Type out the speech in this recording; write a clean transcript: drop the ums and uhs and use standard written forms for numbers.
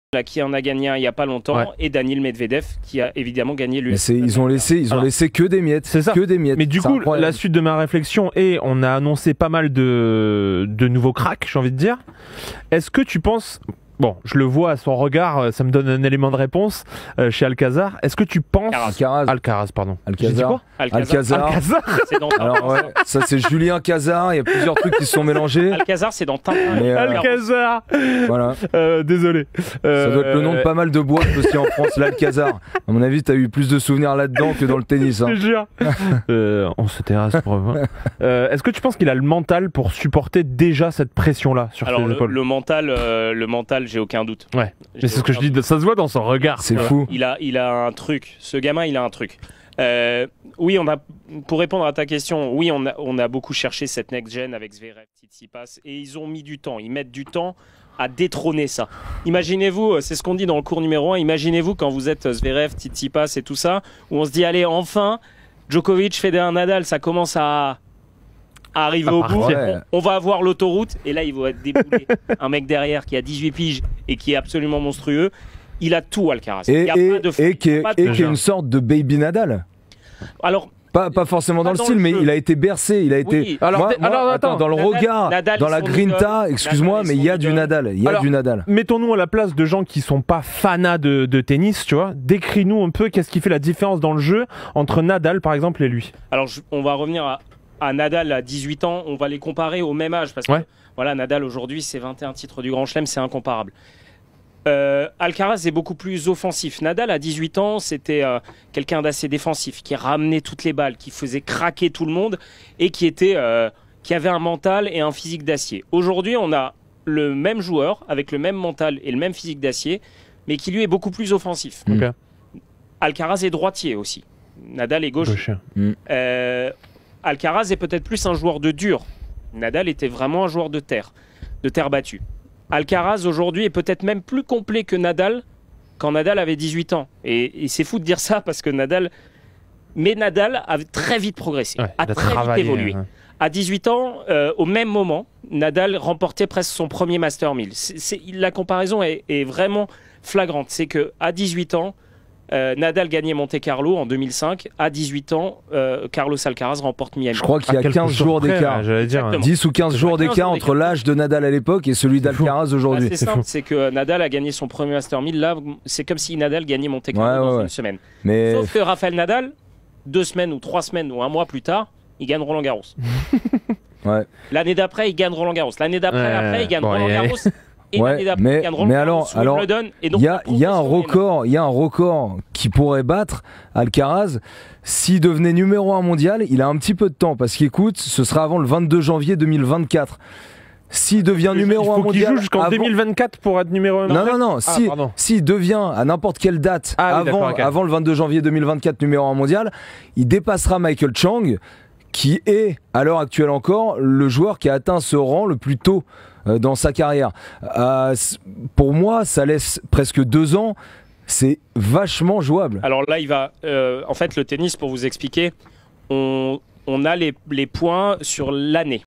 là, qui en a gagné un il n'y a pas longtemps, et Daniil Medvedev qui a évidemment gagné lui. Ils ont laissé que des miettes. C'est ça. Que des miettes. Mais du coup, la suite de ma réflexion est, on a annoncé pas mal de nouveaux cracks, j'ai envie de dire. Est-ce que tu penses... Bon, je le vois à son regard, ça me donne un élément de réponse chez Alcazar. Est-ce que tu penses... Alcaraz, pardon. J'ai dit quoi? Alcazar. Alors ouais, ça c'est Julien Cazard, il y a plusieurs trucs qui se sont mélangés. Alcazar, c'est dans Tintin. Alcazar. Voilà. Désolé. Ça doit être le nom de pas mal de boîtes aussi en France, l'Alcazar. À mon avis, t'as eu plus de souvenirs là-dedans que dans le tennis. Hein. Je te jure. On se terrasse pour... Est-ce que tu penses qu'il a le mental pour supporter déjà cette pression-là sur ses épaules? Le mental, j'ai aucun doute. Ouais. Mais c'est ce que je dis, ça se voit dans son regard. C'est fou. Il a un truc. Ce gamin, il a un truc. Oui, pour répondre à ta question, oui, on a beaucoup cherché cette next-gen avec Zverev, Tsitsipas, et ils ont mis du temps. Ils mettent du temps à détrôner ça. Imaginez-vous, c'est ce qu'on dit dans le cours numéro 1, imaginez-vous quand vous êtes Zverev, Tsitsipas et tout ça, où on se dit, allez, enfin, Djokovic, Federer, Nadal, ça commence à arriver au bout, on va avoir l'autoroute, et là il va être déboulé. Un mec derrière qui a 18 piges et qui est absolument monstrueux, il a tout, Alcaraz. Et qui est une sorte de baby Nadal. Alors, pas forcément dans le style, mais il a été bercé, il a été... Oui. Attends, dans le regard, dans la grinta, excuse-moi, mais il y a du Nadal, Mettons-nous à la place de gens qui sont pas fanas de tennis, tu vois. Décris-nous un peu qu'est-ce qui fait la différence dans le jeu entre Nadal, par exemple, et lui. Alors, on va revenir à Nadal à 18 ans, on va les comparer au même âge, parce que voilà, Nadal aujourd'hui, c'est 21 titres du Grand Chelem, c'est incomparable. Alcaraz est beaucoup plus offensif. Nadal à 18 ans, c'était quelqu'un d'assez défensif, qui ramenait toutes les balles, qui faisait craquer tout le monde et qui avait un mental et un physique d'acier. Aujourd'hui, on a le même joueur avec le même mental et le même physique d'acier, mais qui lui est beaucoup plus offensif. Alcaraz est droitier aussi. Nadal est gaucher. Alcaraz est peut-être plus un joueur de dur. Nadal était vraiment un joueur de terre battue. Alcaraz aujourd'hui est peut-être même plus complet que Nadal quand Nadal avait 18 ans. Et c'est fou de dire ça parce que Nadal a très vite progressé, a très vite évolué. À 18 ans, au même moment, Nadal remportait presque son premier Master 1000. La comparaison est vraiment flagrante. C'est qu'à 18 ans, Nadal gagnait Monte Carlo en 2005. À 18 ans, Carlos Alcaraz remporte Miami. Je crois qu'il y a 15 jours d'écart. 10 ou 15 jours d'écart entre l'âge de Nadal à l'époque et celui d'Alcaraz aujourd'hui. C'est simple, c'est que Nadal a gagné son premier Master 1000. Là, c'est comme si Nadal gagnait Monte Carlo dans une semaine. Sauf que Rafael Nadal, 2 semaines ou 3 semaines ou un mois plus tard, il gagne Roland Garros. L'année d'après, il gagne Roland Garros. L'année d'après, il gagne Roland Garros. Mais alors, il y a un record qui pourrait battre Alcaraz s'il devenait numéro 1 mondial. Il a un petit peu de temps parce qu'écoute, ce sera avant le 22 janvier 2024. S'il devient numéro 1 mondial, il joue jusqu'en 2024 pour être numéro 1 mondial. Non. S'il devient à n'importe quelle date avant le 22 janvier 2024 numéro 1 mondial, il dépassera Michael Chang, qui est à l'heure actuelle encore le joueur qui a atteint ce rang le plus tôt dans sa carrière. Pour moi, ça laisse presque 2 ans. C'est vachement jouable. Alors là, en fait, le tennis, pour vous expliquer, on a les points sur l'année.